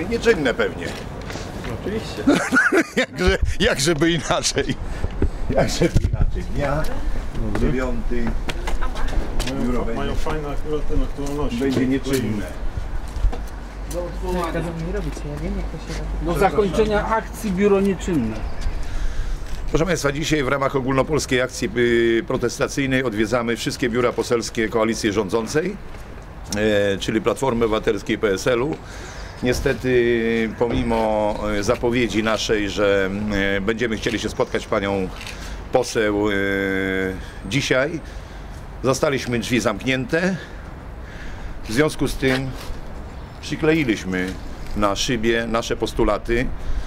nieczynne pewnie. Oczywiście. Jakżeby inaczej. Jakżeby inaczej. Dnia 9. Biuro Mają fajne akurat te aktualności. będzie nieczynne. Do zakończenia akcji biuro nieczynne. Proszę Państwa, dzisiaj w ramach ogólnopolskiej akcji protestacyjnej odwiedzamy wszystkie biura poselskie koalicji rządzącej, czyli Platformy Obywatelskiej, PSL-u. Niestety, pomimo zapowiedzi naszej, że będziemy chcieli się spotkać z panią poseł dzisiaj, zostaliśmy drzwi zamknięte. W związku z tym przykleiliśmy na szybie nasze postulaty.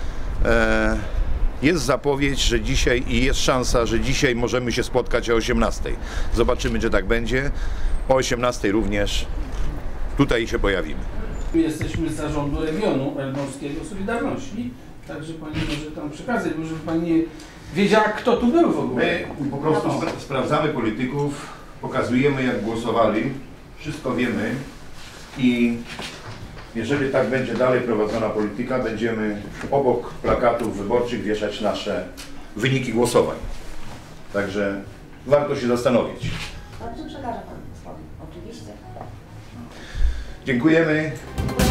Jest zapowiedź, że dzisiaj i jest szansa, że dzisiaj możemy się spotkać o 18. Zobaczymy, czy tak będzie. O 18 również tutaj się pojawimy. Jesteśmy z zarządu regionu elbląskiego Solidarności, także pani może tam przekazać, bo żeby pani nie wiedziała, kto tu był w ogóle. My po prostu sprawdzamy polityków, pokazujemy, jak głosowali, wszystko wiemy i jeżeli tak będzie dalej prowadzona polityka, będziemy obok plakatów wyborczych wieszać nasze wyniki głosowań. Także warto się zastanowić. Dobrze, przekażę Panu posłowi, oczywiście. Dziękujemy.